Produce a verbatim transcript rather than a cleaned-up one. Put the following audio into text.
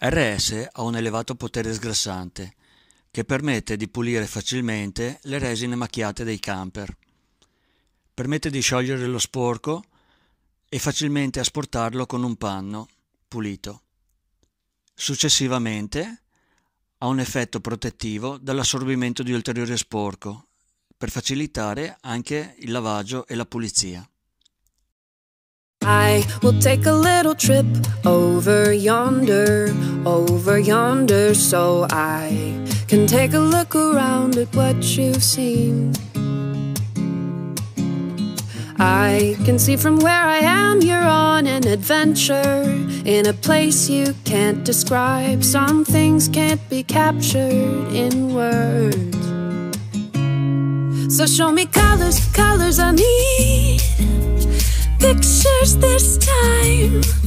R S ha un elevato potere sgrassante che permette di pulire facilmente le resine macchiate dei camper. Permette di sciogliere lo sporco e facilmente asportarlo con un panno pulito. Successivamente ha un effetto protettivo dall'assorbimento di ulteriore sporco per facilitare anche il lavaggio e la pulizia. I will take a little trip over yonder, over yonder, so I can take a look around at what you've seen. I can see from where I am you're on an adventure, in a place you can't describe. Some things can't be captured in words. So show me colors, colors I need, pictures this time.